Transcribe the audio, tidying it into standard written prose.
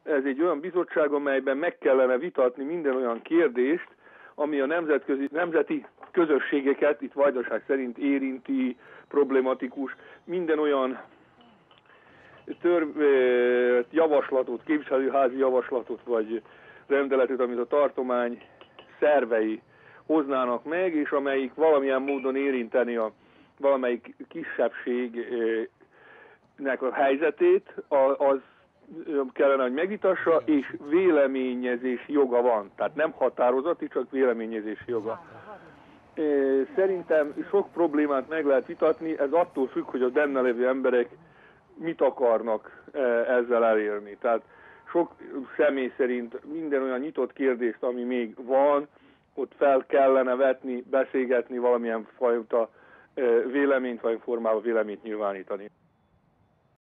ez egy olyan bizottság, amelyben meg kellene vitatni minden olyan kérdést, ami a nemzeti közösségeket itt Vajdaság szerint érinti, problematikus, minden olyan javaslatot, képviselőházi javaslatot vagy rendeletet, amit a tartomány szervei hoznának meg, és amelyik valamilyen módon érinteni a valamelyik kisebbségnek a helyzetét, az kellene, hogy megvitassa, és véleményezési joga van. Tehát nem határozati, csak véleményezési joga. Szerintem sok problémát meg lehet vitatni, ez attól függ, hogy a benne lévő emberek mit akarnak ezzel elérni. Tehát sok személy szerint minden olyan nyitott kérdést, ami még van, ott fel kellene vetni, beszélgetni, valamilyen fajta véleményt vagy formában véleményt nyilvánítani.